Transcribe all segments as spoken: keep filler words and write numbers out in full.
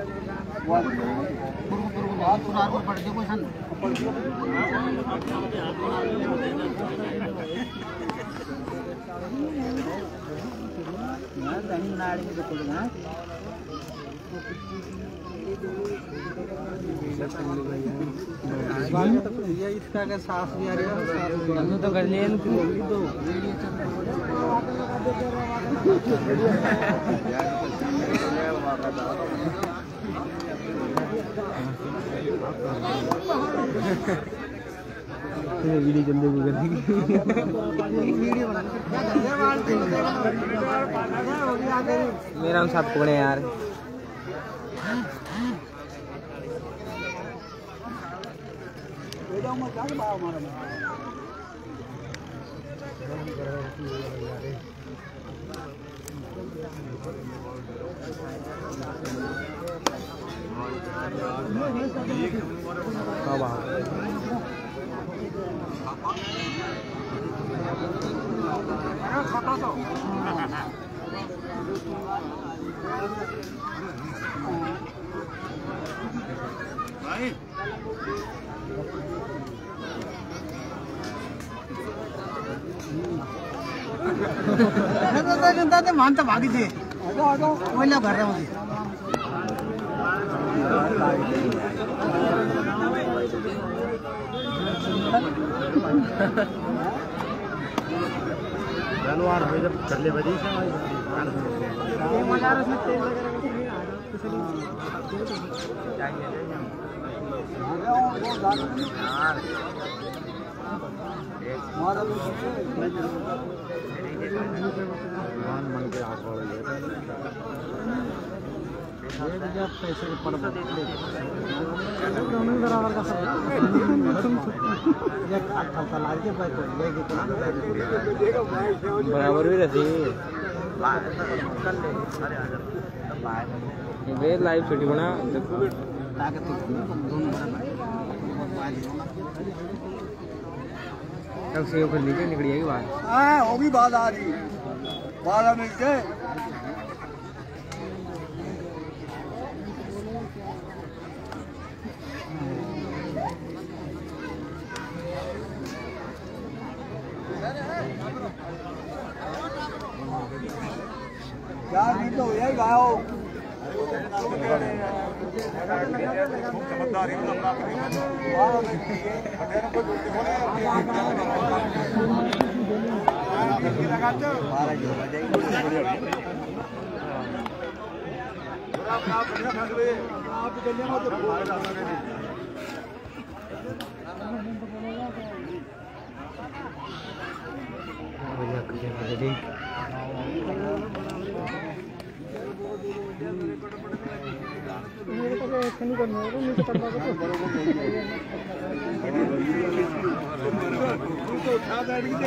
पड़ गए कोई सन नाड़ी में देखो ना ये इसका अगर साफ भी आ रहा है तो कर लिए तो वीडियो जल्दी कर मेरा साथ पकड़े यार भाई मानता भागी थे महिला भर रहा हूँ जानवर हो जब कर ले बजी से मन के हाथ बढ़ गए पैसे पड़ बराबर का बराबर भी रहती है लाइव छोटी बना तब से फिर नीचे निकली है बात हाँ वो भी बात आ रही बारह मिनट से यार नहीं तो यही गाओ नहीं करना है नीचे पड़ रहा तो उठा देंगे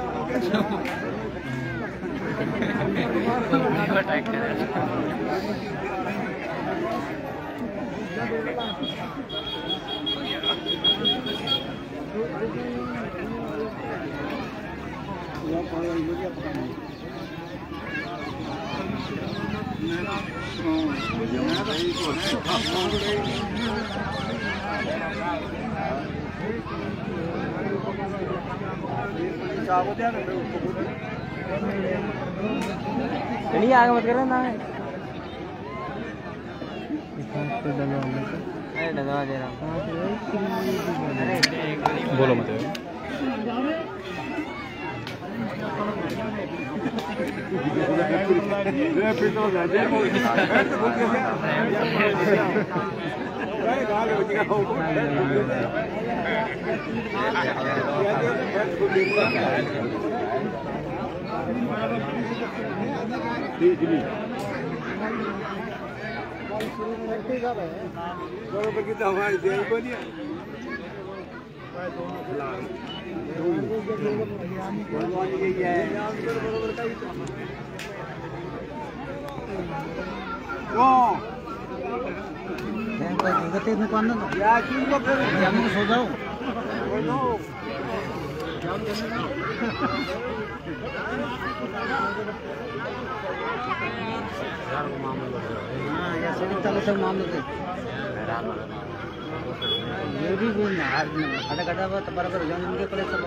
नहीं आगे मत कर ना डलवा दे रहा बोलो मत बरोबर कितना हमारी देर को नहीं सो जाओ चलो सब मान लेते ये भी कोई आज खड़ा खड़ा हुआ तो बराबर जान उनके पहले सब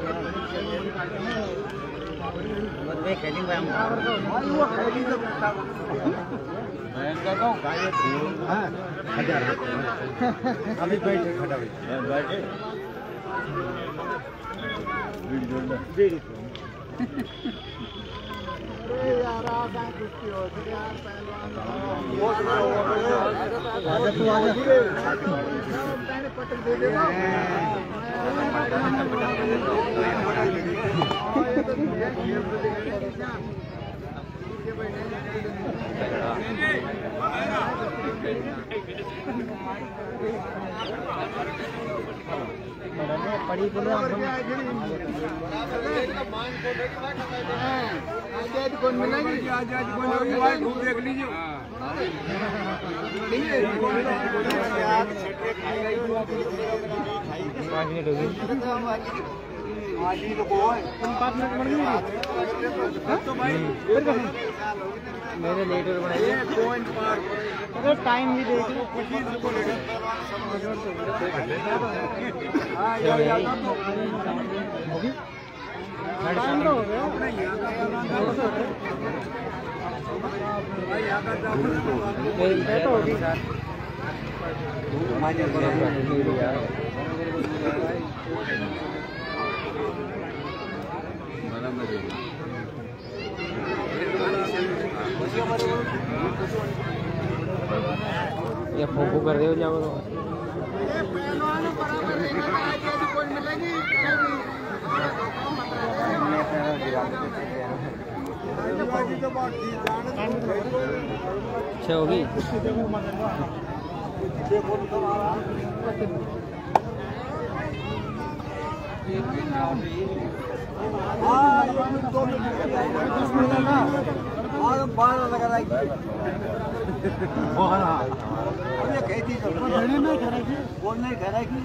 बस वे खेलेंगे भाई हम वो खेलेंगे तो मैं कहता हूं गाय हां हजार अभी बैठे खड़ा हुए बैठे यार आ गए कुश्ती हो यार पहलवान आजा तू आजा मैंने पटक दे देगा पड़ी बोलो आजाद कौन मिलेगी आजाद कौन होगी भाई घूम देख लीजिए पाँच मिनट हो गई आज ही तो कोई पाँच मिनट बढ़ गई तो भाई मेरे लेटर बनाइए पॉइंट पार अरे टाइम भी देख लो पच्चीस को लेकर हाँ यार यार होगी टाइम तो हो गया भाई यहाँ का तो होगी ये फोकू कर रहे हो जाओ तो अच्छा होगी बारह लगा रहा कहती बोलने करेगी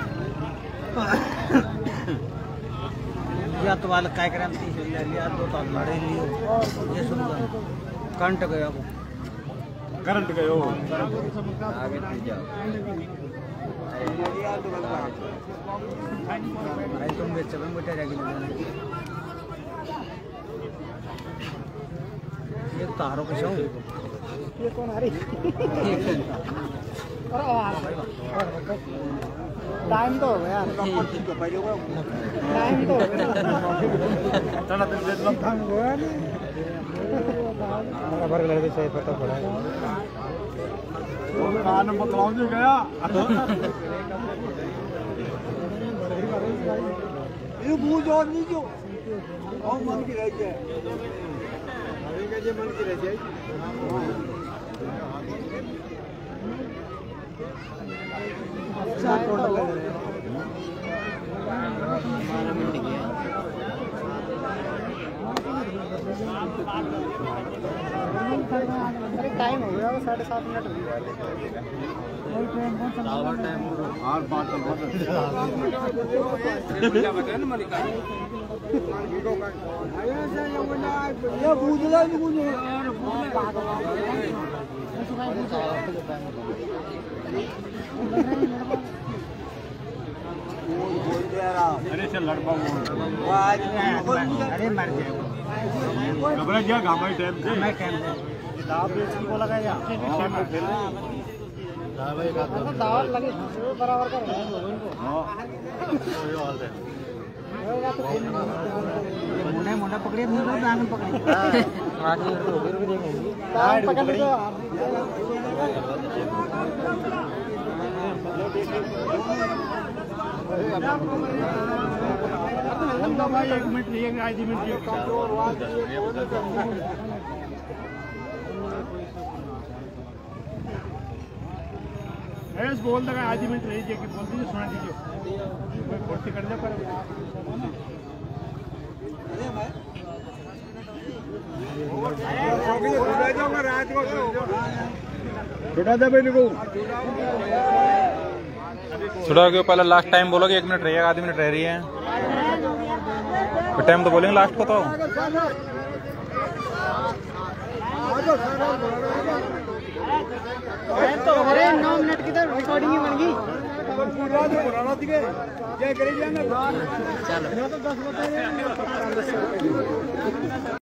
या तो वाला काय करें लिया दो तो लड़े लियो ये सुन करंट गया वो करंट गयो आगे जाओ अरे तुम बेच चलो बेटा जाके ये तारों के शो ये कौन आ रही टाइम तो हो गया टाइम तो बराबर लड़के से पता पड़ा कान बतलाऊ जो गया ये बूझ और नहीं जो और मन की रह जाए मन की रह जाए टाइम हो गया साढ़े सात मिनट हो गया और बात ये बूझला नहीं बूझ अरे से लड़का अरे मर जाएगा घबरा गया गामा टाइम से मैं टाइम से दाव बेच को लगाया दाव लगे बराबर कर रहे हैं इनको हां कोई हाल है मुंडा मुंडा पकड़े नहीं तो दान पकड़े आज ये तो फिर भी देखेंगे दान पकड़ लो भाई एक मिनट लिएंगे आधी मिनट ऐस बोल दगा आधी मिनट लीजिए कि बोल दीजिए सुना दीजिए कोई फोर्टी कर दे पर छोटा दे भाई को छुड़ा के पहले लास्ट टाइम बोलोगे एक मिनट रहेगा आधी मिनट रह रही है तो टाइम तो बोलेंगे लास्ट को तो रिकॉर्डिंग ही बन गई चलो